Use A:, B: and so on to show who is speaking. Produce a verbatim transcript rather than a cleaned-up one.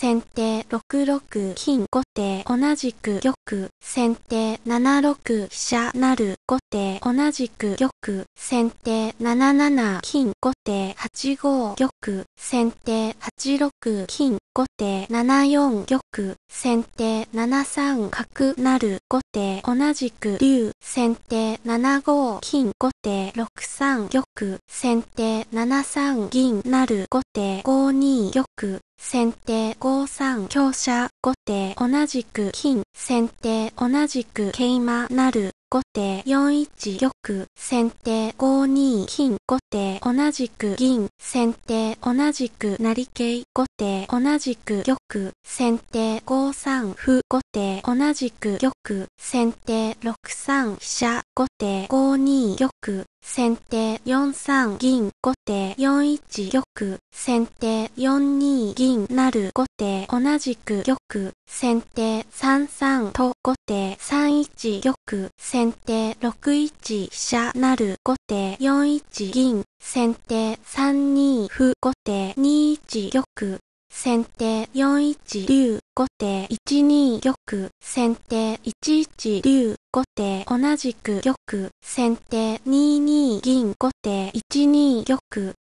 A: 先手ろくろく金後手同じく玉、先手ななろく飛車成後手同じく玉、先手なななな金後手はちご玉、先手はちろく金後手ななよん玉、先手ななさん角成後手同じく竜、先手ななご金後手ろくさん玉、先手ななさん銀成後手ごに玉、先手ごさん香車後手同じく金、先手同じく桂馬成後手よんいち玉、先手ごに金後手同じく銀、先手同じく成桂後手同じく玉、先手ごさん歩後手同じく玉、先手ろくさん飛車後手ごに玉、先手よんさん銀後手よんいち玉、先手よんに銀成後手同じく玉、先手さんさんと後手さんいち玉、先手ろくいち飛車成後手よんいち銀、先手さんに歩後手にいち玉、先手よんいち竜後手いちに玉、先手いちいち竜後手同じく玉、先手にに銀後手いちに玉、